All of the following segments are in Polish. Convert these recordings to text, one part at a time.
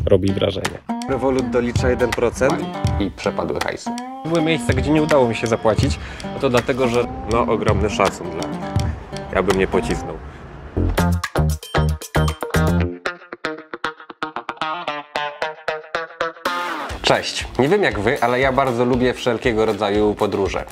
robi wrażenie. Revolut dolicza 1%. I przepadły hajsy. Były miejsca, gdzie nie udało mi się zapłacić, a to dlatego, że No, ogromny szacun dla nich. Ja bym nie pocisnął. Cześć! Nie wiem jak wy, ale ja bardzo lubię wszelkiego rodzaju podróże.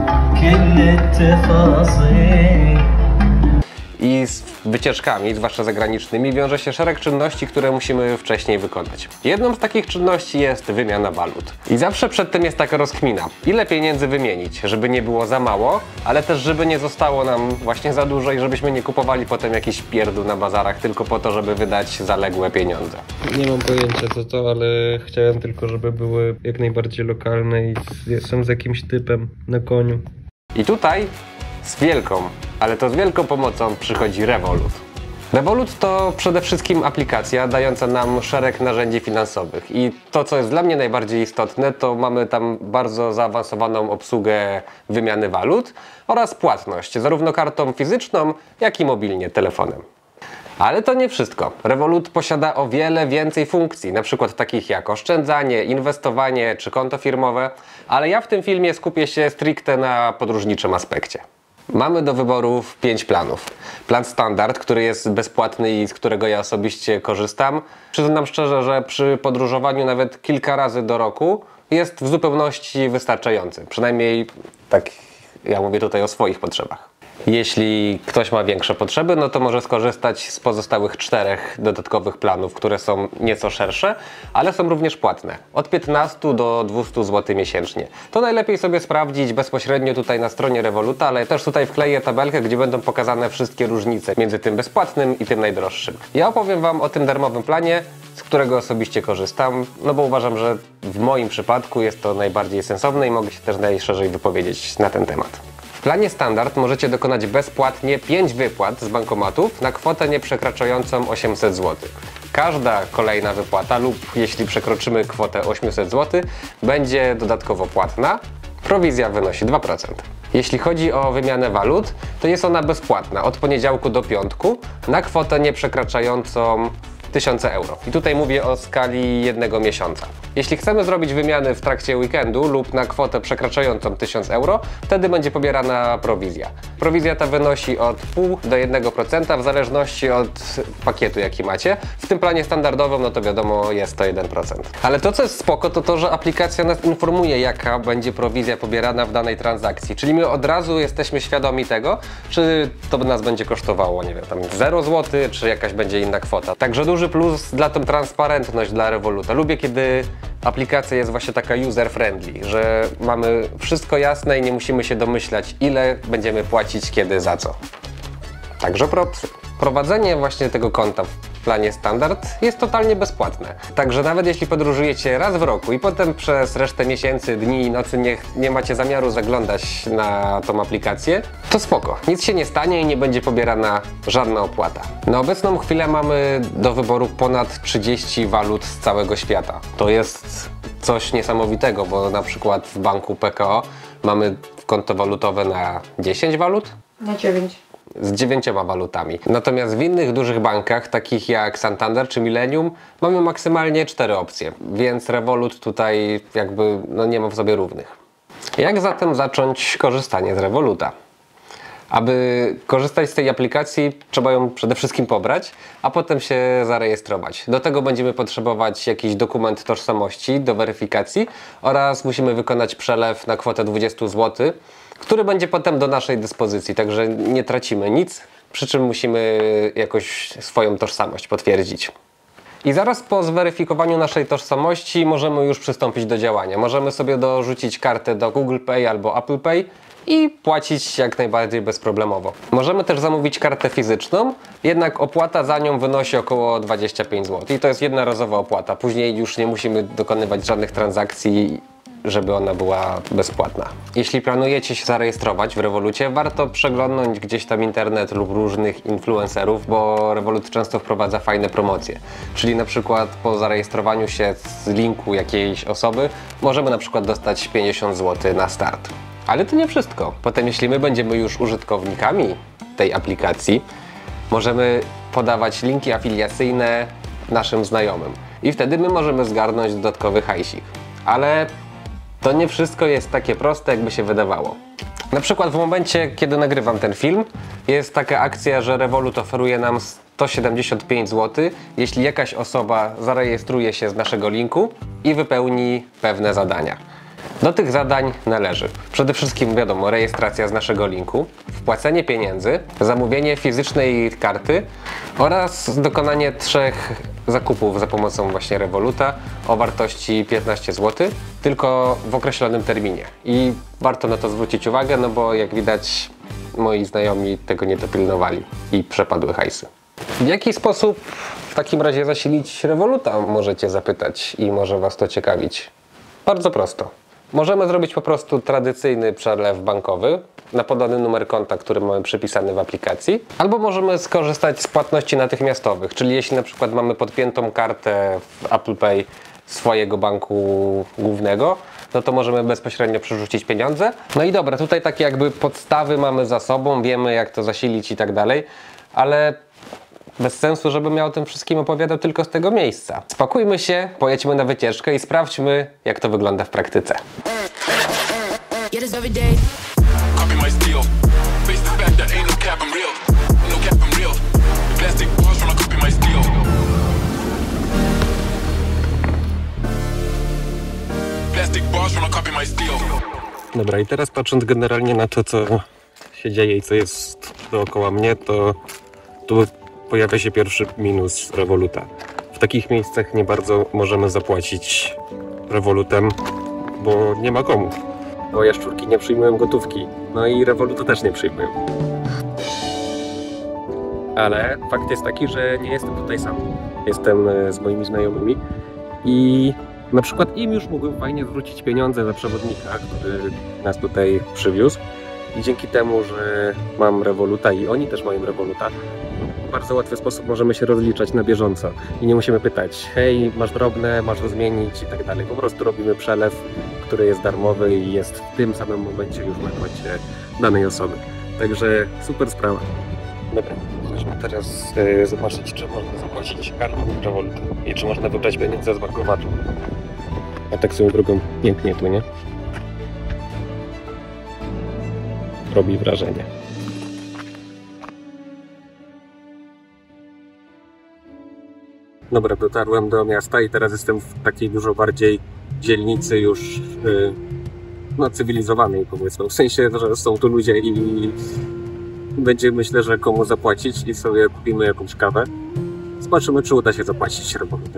I z wycieczkami, zwłaszcza zagranicznymi, wiąże się szereg czynności, które musimy wcześniej wykonać. Jedną z takich czynności jest wymiana walut. I zawsze przed tym jest taka rozkmina, ile pieniędzy wymienić, żeby nie było za mało, ale też żeby nie zostało nam właśnie za dużo i żebyśmy nie kupowali potem jakichś pierdół na bazarach tylko po to, żeby wydać zaległe pieniądze. nie mam pojęcia co to, ale chciałem tylko, żeby były jak najbardziej lokalne i są z jakimś typem na koniu. I tutaj z wielką, ale to z wielką pomocą przychodzi Revolut. Revolut to przede wszystkim aplikacja dająca nam szereg narzędzi finansowych i to, co jest dla mnie najbardziej istotne, to mamy tam bardzo zaawansowaną obsługę wymiany walut oraz płatność, zarówno kartą fizyczną, jak i mobilnie, telefonem. Ale to nie wszystko. Revolut posiada o wiele więcej funkcji, na przykład takich jak oszczędzanie, inwestowanie czy konto firmowe, ale ja w tym filmie skupię się stricte na podróżniczym aspekcie. Mamy do wyboru 5 planów. Plan standard, który jest bezpłatny i z którego ja osobiście korzystam. Przyznam szczerze, że przy podróżowaniu nawet kilka razy do roku jest w zupełności wystarczający. Przynajmniej tak ja mówię tutaj o swoich potrzebach. Jeśli ktoś ma większe potrzeby, no to może skorzystać z pozostałych 4 dodatkowych planów, które są nieco szersze, ale są również płatne. Od 15 do 200 zł miesięcznie. To najlepiej sobie sprawdzić bezpośrednio tutaj na stronie Revoluta, ale też tutaj wkleję tabelkę, gdzie będą pokazane wszystkie różnice między tym bezpłatnym i tym najdroższym. Ja opowiem Wam o tym darmowym planie, z którego osobiście korzystam, no bo uważam, że w moim przypadku jest to najbardziej sensowne i mogę się też najszerzej wypowiedzieć na ten temat. W planie standard możecie dokonać bezpłatnie 5 wypłat z bankomatów na kwotę nieprzekraczającą 800 zł. Każda kolejna wypłata lub jeśli przekroczymy kwotę 800 zł będzie dodatkowo płatna. Prowizja wynosi 2%. Jeśli chodzi o wymianę walut, to jest ona bezpłatna od poniedziałku do piątku na kwotę nieprzekraczającą 1000 euro. I tutaj mówię o skali jednego miesiąca. Jeśli chcemy zrobić wymiany w trakcie weekendu lub na kwotę przekraczającą 1000 euro, wtedy będzie pobierana prowizja. Prowizja ta wynosi od 0,5 do 1% w zależności od pakietu, jaki macie. W tym planie standardowym, no to wiadomo, jest to 1%. Ale to, co jest spoko, to to, że aplikacja nas informuje, jaka będzie prowizja pobierana w danej transakcji. Czyli my od razu jesteśmy świadomi tego, czy to nas będzie kosztowało, nie wiem, tam 0 zł, czy jakaś będzie inna kwota. Także duży plus dla tą transparentność dla Revoluta. Lubię, kiedy aplikacja jest właśnie taka user-friendly, że mamy wszystko jasne i nie musimy się domyślać, ile będziemy płacić, kiedy, za co. Także propsy. Prowadzenie właśnie tego konta w planie standard jest totalnie bezpłatne. Także nawet jeśli podróżujecie raz w roku i potem przez resztę miesięcy, dni i nocy nie macie zamiaru zaglądać na tą aplikację, to spoko. Nic się nie stanie i nie będzie pobierana żadna opłata. Na obecną chwilę mamy do wyboru ponad 30 walut z całego świata. To jest coś niesamowitego, bo na przykład w banku PKO mamy konto walutowe na 10 walut? Na 9. Z 9 walutami. Natomiast w innych dużych bankach, takich jak Santander czy Millennium, mamy maksymalnie 4 opcje, więc Revolut tutaj jakby nie ma w sobie równych. Jak zatem zacząć korzystanie z Revoluta? Aby korzystać z tej aplikacji, trzeba ją przede wszystkim pobrać, a potem się zarejestrować. Do tego będziemy potrzebować jakiś dokument tożsamości do weryfikacji oraz musimy wykonać przelew na kwotę 20 zł, który będzie potem do naszej dyspozycji, także nie tracimy nic, przy czym musimy jakoś swoją tożsamość potwierdzić. I zaraz po zweryfikowaniu naszej tożsamości możemy już przystąpić do działania. Możemy sobie dorzucić kartę do Google Pay albo Apple Pay i płacić jak najbardziej bezproblemowo. Możemy też zamówić kartę fizyczną, jednak opłata za nią wynosi około 25 zł. I to jest jednorazowa opłata. Później już nie musimy dokonywać żadnych transakcji, żeby ona była bezpłatna. Jeśli planujecie się zarejestrować w Revolucie, warto przeglądnąć gdzieś tam internet lub różnych influencerów, bo Revolut często wprowadza fajne promocje. Czyli na przykład po zarejestrowaniu się z linku jakiejś osoby możemy na przykład dostać 50 zł na start. Ale to nie wszystko. Potem jeśli my będziemy już użytkownikami tej aplikacji, możemy podawać linki afiliacyjne naszym znajomym. i wtedy my możemy zgarnąć dodatkowy hajsik. Ale to nie wszystko jest takie proste, jakby się wydawało. Na przykład w momencie, kiedy nagrywam ten film, jest taka akcja, że Revolut oferuje nam 175 zł, jeśli jakaś osoba zarejestruje się z naszego linku i wypełni pewne zadania. Do tych zadań należy przede wszystkim, wiadomo, rejestracja z naszego linku, wpłacenie pieniędzy, zamówienie fizycznej karty oraz dokonanie 3 zakupów za pomocą właśnie Revoluta o wartości 15 zł, tylko w określonym terminie. I warto na to zwrócić uwagę, no bo jak widać moi znajomi tego nie dopilnowali i przepadły hajsy. W jaki sposób w takim razie zasilić Revoluta, możecie zapytać i może Was to ciekawić? Bardzo prosto. Możemy zrobić po prostu tradycyjny przelew bankowy na podany numer konta, który mamy przypisany w aplikacji, albo możemy skorzystać z płatności natychmiastowych, czyli jeśli na przykład mamy podpiętą kartę w Apple Pay swojego banku głównego, no to możemy bezpośrednio przerzucić pieniądze. No i dobra, tutaj takie jakby podstawy mamy za sobą, wiemy jak to zasilić i tak dalej, ale bez sensu, żebym ja o tym wszystkim opowiadał tylko z tego miejsca. Spakujmy się, pojedźmy na wycieczkę i sprawdźmy, jak to wygląda w praktyce. Dobra, i teraz patrząc generalnie na to, co się dzieje i co jest dookoła mnie, to tu pojawia się pierwszy minus Revoluta. W takich miejscach nie bardzo możemy zapłacić Revolutem, bo nie ma komu. Bo jaszczurki nie przyjmują gotówki, no i Revoluta też nie przyjmują. Ale fakt jest taki, że nie jestem tutaj sam. Jestem z moimi znajomymi i na przykład im już mógłbym fajnie zwrócić pieniądze za przewodnika, który nas tutaj przywiózł. I dzięki temu, że mam Revoluta i oni też mają Revoluta, w bardzo łatwy sposób możemy się rozliczać na bieżąco. I nie musimy pytać, hej, masz drobne, masz to zmienić i tak dalej. Po prostu robimy przelew, który jest darmowy i jest w tym samym momencie już na koncie danej osoby. Także super sprawa. Dobra, chodźmy teraz zobaczyć, czy można zapłacić kartą Revoluta i czy można wybrać pieniądze z bankomatu. A tak swoją drogą pięknie tu, nie? Robi wrażenie. Dobra, dotarłem do miasta i teraz jestem w takiej dużo bardziej dzielnicy już no, cywilizowanej, powiedzmy. W sensie, że są tu ludzie i będzie, myślę, że komu zapłacić i sobie kupimy jakąś kawę. Zobaczymy, czy uda się zapłacić Revolutem.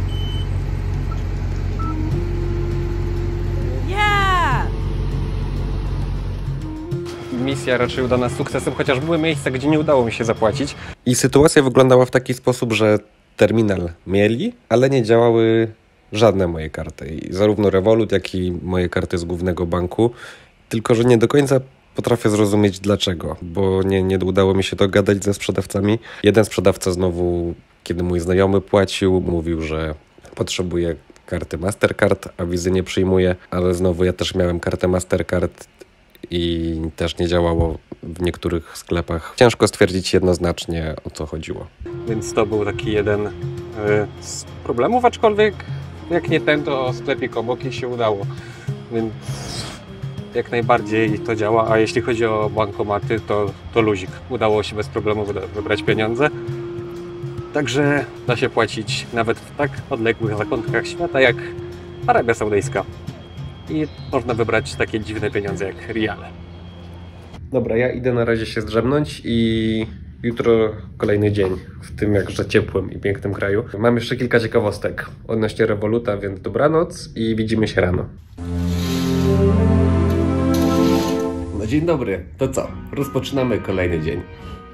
Misja raczej udana z sukcesem, chociaż były miejsca, gdzie nie udało mi się zapłacić. I sytuacja wyglądała w taki sposób, że terminal mieli, ale nie działały żadne moje karty. I zarówno Revolut, jak i moje karty z głównego banku. Tylko że nie do końca potrafię zrozumieć dlaczego, bo nie udało mi się dogadać ze sprzedawcami. Jeden sprzedawca znowu, kiedy mój znajomy płacił, mówił, że potrzebuje karty Mastercard, a wizy nie przyjmuje, ale znowu ja też miałem kartę Mastercard i też nie działało w niektórych sklepach. Ciężko stwierdzić jednoznacznie, o co chodziło. Więc to był taki jeden z problemów, aczkolwiek jak nie ten, to sklepik obok i się udało. Więc jak najbardziej to działa, a jeśli chodzi o bankomaty, to luzik. Udało się bez problemu wybrać pieniądze. Także da się płacić nawet w tak odległych zakątkach świata jak Arabia Saudyjska. I można wybrać takie dziwne pieniądze jak riale. Dobra, ja idę na razie się zdrzemnąć i jutro kolejny dzień w tym jakże ciepłym i pięknym kraju. Mam jeszcze kilka ciekawostek odnośnie Revoluta, więc dobranoc i widzimy się rano. No dzień dobry, to co? Rozpoczynamy kolejny dzień.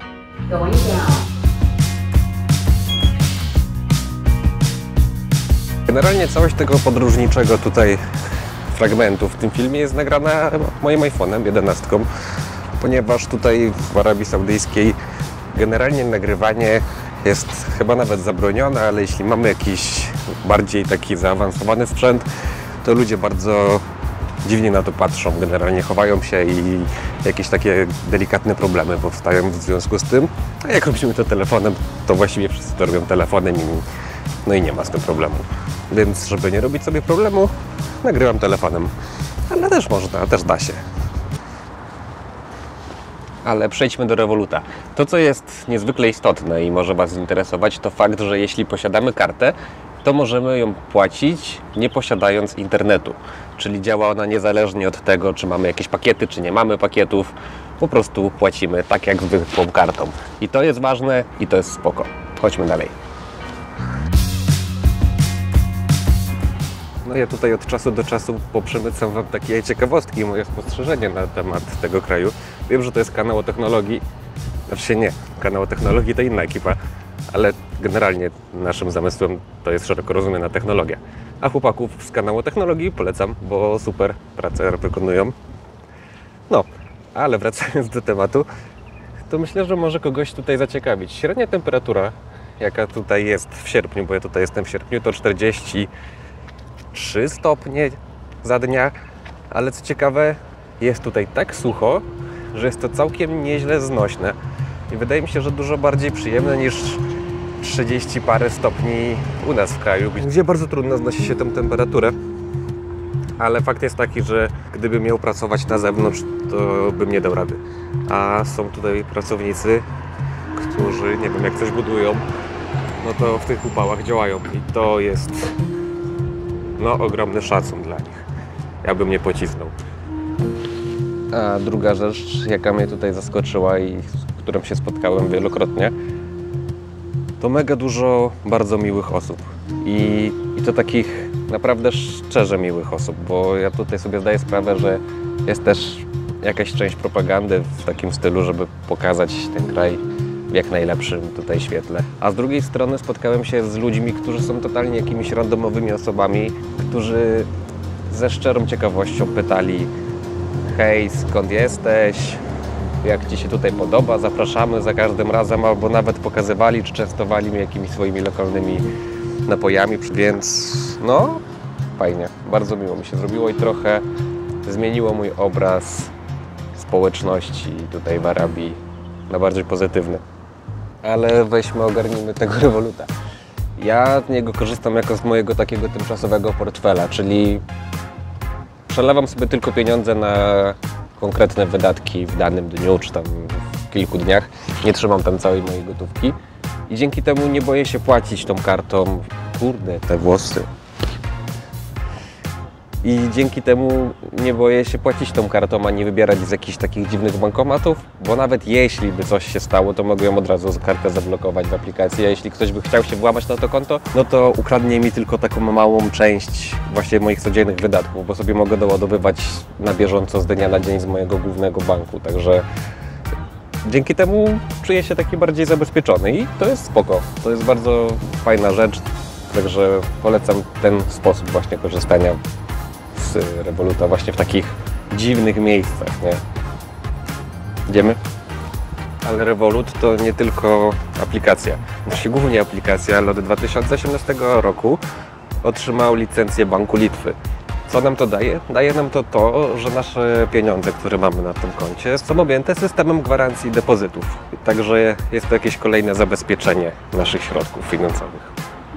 Generalnie całość tego podróżniczego tutaj fragmentu w tym filmie jest nagrana moim iPhone'em 11, ponieważ tutaj w Arabii Saudyjskiej generalnie nagrywanie jest chyba nawet zabronione, ale jeśli mamy jakiś bardziej taki zaawansowany sprzęt, to ludzie bardzo dziwnie na to patrzą, generalnie chowają się i jakieś takie delikatne problemy powstają w związku z tym. A jak robimy to telefonem, to właściwie wszyscy to robią telefonem i no i nie ma z tym problemu. Więc żeby nie robić sobie problemu, nagrywam telefonem. Ale też można, też da się. Ale przejdźmy do Revoluta. To, co jest niezwykle istotne i może Was zainteresować, to fakt, że jeśli posiadamy kartę, to możemy ją płacić nie posiadając internetu. Czyli działa ona niezależnie od tego, czy mamy jakieś pakiety, czy nie mamy pakietów. Po prostu płacimy tak jak zwykłą kartą. I to jest ważne i to jest spoko. Chodźmy dalej. No ja tutaj od czasu do czasu poprzemycam Wam takie ciekawostki i moje spostrzeżenia na temat tego kraju. Wiem, że to jest kanał o technologii. Znaczy nie, kanał o technologii to inna ekipa, ale generalnie naszym zamysłem to jest szeroko rozumiana technologia. A chłopaków z kanału o technologii polecam, bo super pracę wykonują. No, ale wracając do tematu, to myślę, że może kogoś tutaj zaciekawić. Średnia temperatura, jaka tutaj jest w sierpniu, bo ja tutaj jestem w sierpniu, to 43 stopnie za dnia, ale co ciekawe, jest tutaj tak sucho, że jest to całkiem nieźle znośne i wydaje mi się, że dużo bardziej przyjemne niż 30 parę stopni u nas w kraju, gdzie bardzo trudno znosi się tę temperaturę. Ale fakt jest taki, że gdybym miał pracować na zewnątrz, to bym nie dał rady. A są tutaj pracownicy, którzy, nie wiem, jak coś budują, no to w tych upałach działają i to jest no ogromny szacun dla nich. Ja bym nie pocisnął. A druga rzecz, jaka mnie tutaj zaskoczyła i z którą się spotkałem wielokrotnie, to mega dużo bardzo miłych osób. I to takich naprawdę szczerze miłych osób, bo ja tutaj sobie zdaję sprawę, że jest też jakaś część propagandy w takim stylu, żeby pokazać ten kraj w jak najlepszym tutaj świetle. A z drugiej strony spotkałem się z ludźmi, którzy są totalnie jakimiś randomowymi osobami, którzy ze szczerą ciekawością pytali: hej, skąd jesteś? Jak Ci się tutaj podoba? Zapraszamy za każdym razem, albo nawet pokazywali czy częstowali mnie jakimiś swoimi lokalnymi napojami, więc no fajnie, bardzo miło mi się zrobiło i trochę zmieniło mój obraz społeczności tutaj w Arabii na bardziej pozytywny. Ale weźmy, ogarnijmy tego Revoluta. Ja z niego korzystam jako z mojego takiego tymczasowego portfela, czyli przelewam sobie tylko pieniądze na konkretne wydatki w danym dniu, czy tam w kilku dniach. Nie trzymam tam całej mojej gotówki i dzięki temu nie boję się płacić tą kartą. Kurde, te włosy. I dzięki temu nie boję się płacić tą kartą, a nie wybierać z jakichś takich dziwnych bankomatów, bo nawet jeśli by coś się stało, to mogę ją od razu kartę zablokować w aplikacji, a jeśli ktoś by chciał się włamać na to konto, no to ukradnie mi tylko taką małą część właśnie moich codziennych wydatków, bo sobie mogę doładowywać na bieżąco z dnia na dzień z mojego głównego banku, także dzięki temu czuję się taki bardziej zabezpieczony i to jest spoko, to jest bardzo fajna rzecz, także polecam ten sposób właśnie korzystania z Revoluta właśnie w takich dziwnych miejscach, nie? Idziemy? Ale Revolut to nie tylko aplikacja. Znaczy głównie aplikacja, ale od 2018 roku otrzymał licencję Banku Litwy. Co nam to daje? Daje nam to, że nasze pieniądze, które mamy na tym koncie, są objęte systemem gwarancji depozytów. Także jest to jakieś kolejne zabezpieczenie naszych środków finansowych.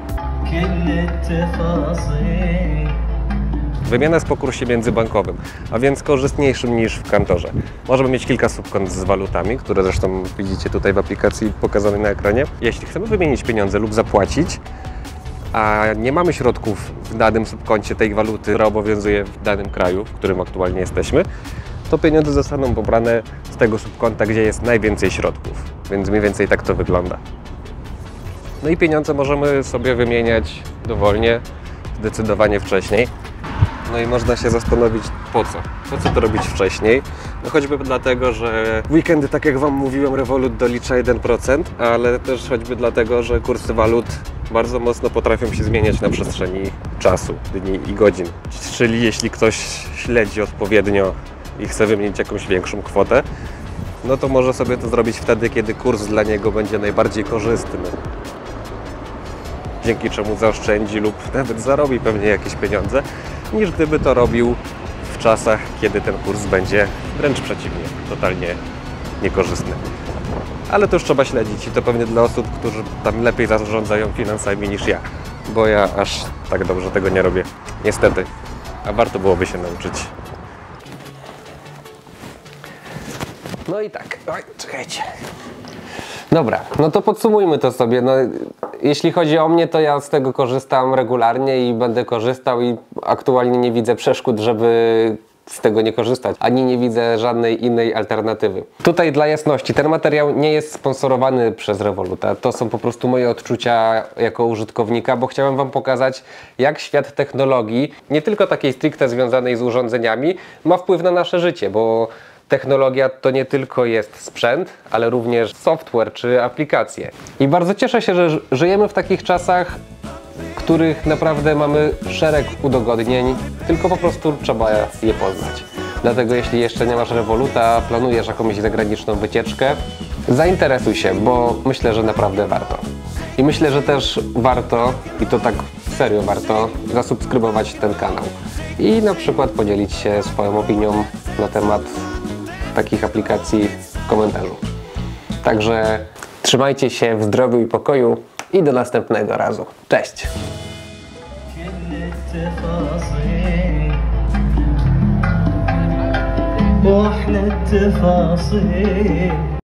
Wymiana jest po kursie międzybankowym, a więc korzystniejszym niż w kantorze. Możemy mieć kilka subkont z walutami, które zresztą widzicie tutaj w aplikacji pokazanej na ekranie. Jeśli chcemy wymienić pieniądze lub zapłacić, a nie mamy środków w danym subkoncie tej waluty, która obowiązuje w danym kraju, w którym aktualnie jesteśmy, to pieniądze zostaną pobrane z tego subkonta, gdzie jest najwięcej środków. Więc mniej więcej tak to wygląda. No i pieniądze możemy sobie wymieniać dowolnie, zdecydowanie wcześniej. No i można się zastanowić, po co? Po co to robić wcześniej? No choćby dlatego, że w weekendy, tak jak Wam mówiłem, Revolut dolicza 1%, ale też choćby dlatego, że kursy walut bardzo mocno potrafią się zmieniać na przestrzeni czasu, dni i godzin. Czyli jeśli ktoś śledzi odpowiednio i chce wymienić jakąś większą kwotę, no to może sobie to zrobić wtedy, kiedy kurs dla niego będzie najbardziej korzystny. Dzięki czemu zaoszczędzi lub nawet zarobi pewnie jakieś pieniądze, niż gdyby to robił w czasach, kiedy ten kurs będzie wręcz przeciwnie, totalnie niekorzystny. Ale to już trzeba śledzić i to pewnie dla osób, którzy tam lepiej zarządzają finansami niż ja. bo ja aż tak dobrze tego nie robię. Niestety. A warto byłoby się nauczyć. No i tak, oj, czekajcie. Dobra, no to podsumujmy to sobie. No, jeśli chodzi o mnie, to ja z tego korzystam regularnie i będę korzystał i aktualnie nie widzę przeszkód, żeby z tego nie korzystać, ani nie widzę żadnej innej alternatywy. Tutaj dla jasności, ten materiał nie jest sponsorowany przez Revoluta. To są po prostu moje odczucia jako użytkownika, bo chciałem Wam pokazać, jak świat technologii, nie tylko takiej stricte związanej z urządzeniami, ma wpływ na nasze życie, bo technologia to nie tylko jest sprzęt, ale również software czy aplikacje. I bardzo cieszę się, że żyjemy w takich czasach, w których naprawdę mamy szereg udogodnień, tylko po prostu trzeba je poznać. Dlatego jeśli jeszcze nie masz Revoluta, planujesz jakąś zagraniczną wycieczkę, zainteresuj się, bo myślę, że naprawdę warto. I myślę, że też warto, i to tak serio warto, zasubskrybować ten kanał i na przykład podzielić się swoją opinią na temat takich aplikacji w komentarzu. Także trzymajcie się w zdrowiu i pokoju i do następnego razu. Cześć! واحلى التفاصيل